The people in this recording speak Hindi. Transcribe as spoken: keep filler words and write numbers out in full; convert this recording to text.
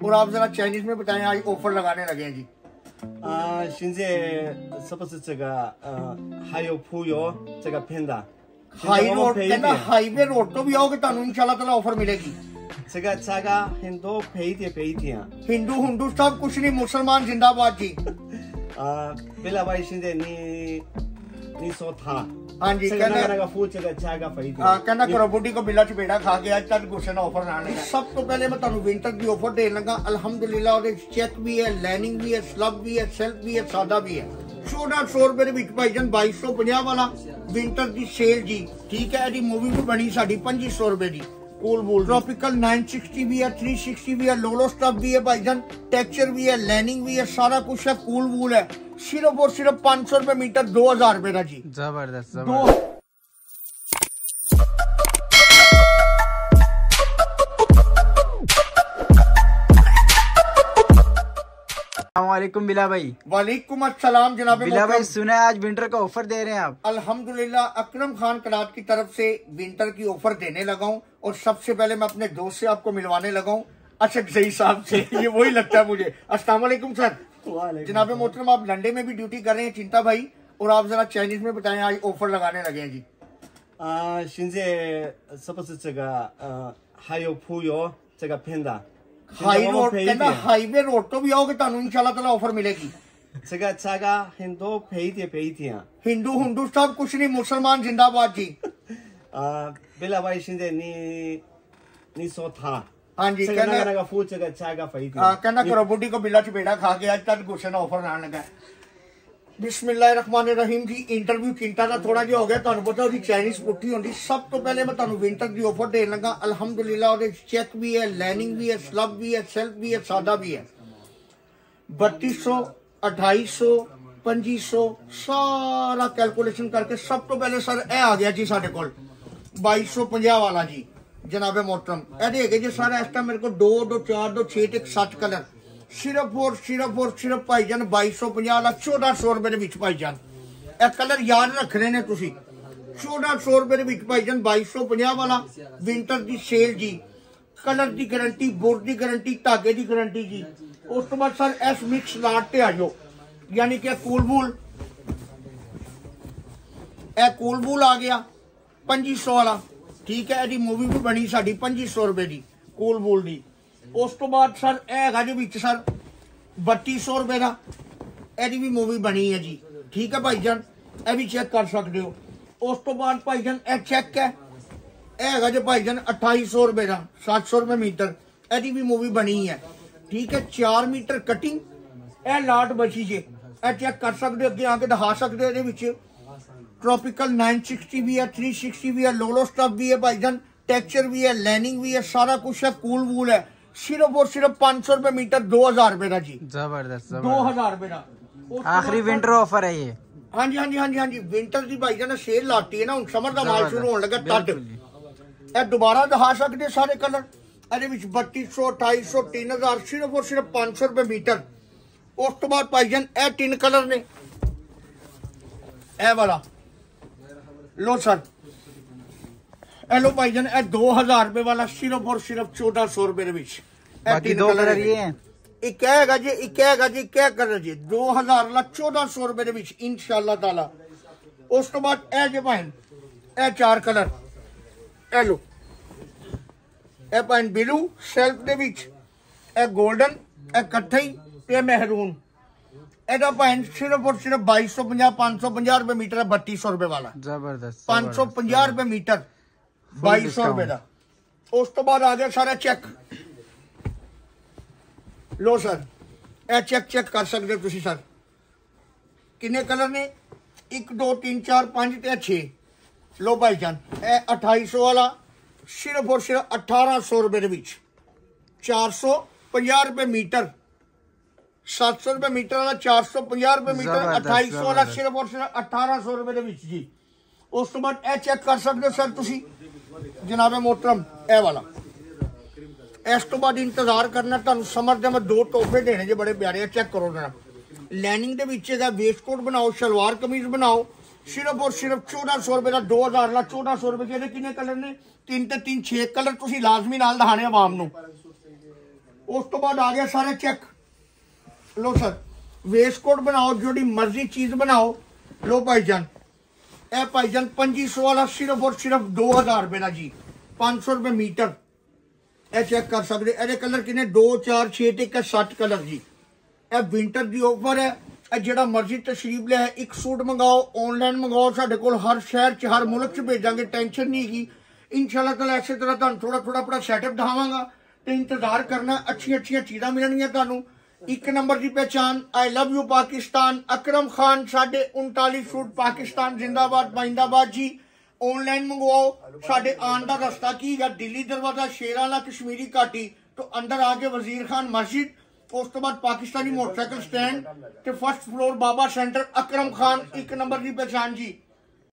और आप जरा चाइनीज में बताएं, आज ऑफर लगाने लगे हैं जी। 啊，现在是不是这个呃还有铺油这个片的？ हाई रोड कहना हाईवे रोड तो भी आओगे तो इंशाल्लाह ताला ऑफर मिलेगी। 这个价格很多便宜点便宜点。 हिंदू हिंदू सब कुछ नहीं, मुसलमान जिंदाबाद जी। 啊，贝拉巴现在你你说他 हाँ जी 这个那个那个付这个价格便宜点。 हाँ कहना करो बुढ़ी को बिला चपेड़ा खा के आज तक गुस्से ना ऑफर ना लगा। सब तो पहले मैं तुहानू विंटर की ऑफर देने लगा। अल्हम्दुलिल्लाह और चेक भी है, लाइनिंग भी है, स्लब भी है, सेल्फ भी है, सादा भी है। चौदह सौ रुपए के भाईजान बाईस सौ पचास वाला विंटर की सेल जी। ठीक है जी, मूवी भी बनी साड़ी पच्ची सौ रुपए की। कूल बूल ट्रॉपिकल नौ सौ साठ भी है, तीन सौ साठ भी है, लोलो स्टफ भी है भाईजान, टेक्सचर भी है, लाइनिंग भी है, सारा कुछ है। कूल बूल है सिर्फ और सिर्फ पाँच सौ रुपए मीटर, दो हजार रुपए का जी। जबरदस्त दो वालेकुम बिला भाई। वालेकुम अस्सलाम जनाब। बिला भाई सुना है आज विंटर का ऑफर दे रहे हैं आप। अल्हम्दुलिल्लाह अकरम खान करात की तरफ से विंटर की ऑफर देने लगा हूँ। और सबसे पहले मैं अपने दोस्त से आपको मिलवाने लगा हूँ, असद सही साहब से। ये वही लगता है मुझे। अस्सलाम वालेकुम सर। जनाब मोहतरम आप लंडे में भी ड्यूटी कर रहे हैं चिंता भाई, और आप जरा चाइनीज में बताएं, आज ऑफर लगाने लगे हैं जी। 啊，现在是不是这个呃还有铺油这个片的？ हाई रोड कहना हाईवे रोड तो भी आओगे तो इंशाल्लाह ताला ऑफर मिलेगी। 这个价格很多便宜点便宜点。 हिंदू हिंदू सब कुछ नहीं, मुसलमान जिंदाबाद जी। 啊，贝拉巴现在你你说他 हाँ जी 这个那 कहना 个那个付这个价格便宜点。 हाँ कहना करो बुढ़ी को बिला चपेड़ा खा के आज तक गुस्से ना ऑफर ना लगा। बिस्मिल्लाहिर्रहमानिर्रहीम जी। इंटरव्यू चिंता का थोड़ा जो हो गया, तुहानू पता उसकी चाइनीज पुट्ठी होती। सब तो पहले मैं तुहानू विंटर की ऑफर देने लगा। अल्हम्दुलिल्लाह और चेक भी है, लाइनिंग भी है, स्लब भी है, सेल्फ भी है, सादा भी है। बत्तीस सौ अठाई सौ पच्ची सौ सारा कैलकुलेशन करके सब तो पहले सर ए आ गया जी साढ़े को बाईस सौ पंजाह वाला जी। जनाबे मोहतरम ए जी सारा इस टाइम मेरे को दो दो चार दो छे एक सत्त कलर सिर्फ और सिर्फ और सिर्फ भाईजान बाईस सौ पंजाह वाला चौदह सौ रुपए के भाईजान। ए कलर याद रखने ने तुसी। चौदह सौ रुपए के भाईजान बाईस सौ पंजाह वाला विंटर की सेल जी। कलर की गारंटी, बोर्ड की गारंटी, धागे की गारंटी जी। उस तो बाद सर एस मिक्स लाट ते आ जाओ, यानी कि कूल बूल ए कूल बूल आ गया पच्ची सौ वाला। ठीक है जी, मूवी भी बनी साड़ी पच्ची सौ रुपए की कूल बूल की। उस तो बाद सर ए सर बत्ती सौ रुपए का एदी भी मूवी बनी है जी। ठीक है भाईजान, यह भी चेक कर सकते हो। उस तो बाद भाईजान ए चेक है है जी भाईजान अठाई सौ रुपए का, सात सौ रुपए मीटर, एदी भी मूवी बनी है। ठीक है, चार मीटर कटिंग ए लाट बची जे, ए चेक कर सकते हो, अगे आके दिखा सकते हो। ट्रॉपिकल नौ सौ साठ भी है, तीन सौ साठ भी है, लोलो स्टफ भी है भाईजान, टेक्सचर भी है, लाइनिंग भी है, सारा कुछ है। कूल वूल है सिर्फ और सिर्फ पाँच सौ रुपए मीटर, दो हजार रुपए का जी। जबरदस्त दो हजार रुपए का आखिरी विंटर ऑफर है ये। हाँ जी हाँ जी हाँ जी हाँ जी। विंटर की भाईजान सेल लाती है ना, हूँ समर का माल शुरू होने लगा तद ए दोबारा दिखा सकते सारे कलर। ए बत्तीस सौ अठाई सौ तीन हजार सिर्फ और सिर्फ पाँच सौ रुपए मीटर। उस तो बाद भाईजान ए तीन कलर ने ए वाला लो सर, ए लो भाईजान ए दो हजार रुपए वाला सिर्फ और सिर्फ चौदह सौ रुपए दो कलर ये हैं। एक हैगा जी, एक हैगा जी, क्या कलर जी, दो हजार वाला चौदह सौ रुपए इंशाल्लाह ताला। उस तो बाद ए जे भाई ए चार कलर ए लो, ए भाई ब्लू सेल्फ दे विच, ए गोल्डन, ए कत्थई ते महरून। एदा भाई सिर्फ और सिर्फ बाईस सौ पंजाह पांच सौ पंजाह रुपए मीटर है, बत्तीस सौ रुपए वाला। जबरदस्त पांच सौ पंजाह रुपए मीटर, बाईस सौ रुपए का। उस तो बाद आ गया सारा चेक। लो सर ए चेक चेक कर सकते हो तुसी सर, किन्ने कलर ने, एक दो तीन चार पांच ते छे। लो भाईजान ए अठाई सौ वाला सिर्फ और सिर्फ अठारह सौ रुपए के बीच, चार सौ पंजाह रुपए मीटर, सात सौ रुपए मीटर वाला चार सौ पंजाह रुपए मीटर, अठाई सौ वाला सिर्फ और सिर्फ अठारह सौ रुपए के बीच जी। उस तो बाद ए चेक कर सकते हो सर तुसी जनाबे मोहतरम ए वाला। इस तो बाद इंतजार करना, तुहानू समर दे मैं दो तोहफे देने जो बड़े प्यारे। चेक करो जरा, लाइनिंग दे विच है, वेस्टकोट बनाओ, शलवार कमीज बनाओ, सिर्फ और सिर्फ चौदह सौ रुपए का, दो हजार का चौदह सौ रुपए के। किन्ने कलर ने, तीन ते तीन छे कलर तुसी लाजमी नाल दिखाने आवाम नू। उस तो बाद आ गया सारे चेक। लो सर वेस्ट कोट बनाओ, जो मर्जी चीज बनाओ। लो भाईजान ए भाईजान पंजी सौ वाला सिर्फ और सिर्फ दो हजार रुपए का जी, पांच सौ रुपए मीटर। ए चेक कर सकते, ए कलर किने दो चार छे ते एक सत्त कलर जी। ए विंटर दी ऑफर है, ए जेड़ा मर्जी तशरीफ ले एक सूट मंगाओ, ऑनलाइन मंगाओ, साडे कोल हर शहर च हर मुल्क च भेजांगे, टेंशन नहीं की। इंशाल्लाह ताला इसे तरह तुहानू थोड़ा थोड़ा अपना सैटअप दिखावांगा ते इंतजार करना, अच्छी अच्छी चीज़ां मिलणगियां तुहानू। एक नंबर की पहचान I love you Pakistan, Akram Khan साढ़े उनतालीस फुट पाकिस्तान जिंदाबाद बाइंदाबाद जी। ऑनलाइन मंगवाओ, साढ़े आन का रास्ता की है दिल्ली दरवाजा शेराला कश्मीरी घाटी तो अंदर आके वजीर खान मस्जिद, उस तो बाद पाकिस्तानी मोटरसाइकिल स्टैंड ते फर्स्ट फ्लोर बाबा सेंटर अकरम खान, एक नंबर की पहचान जी।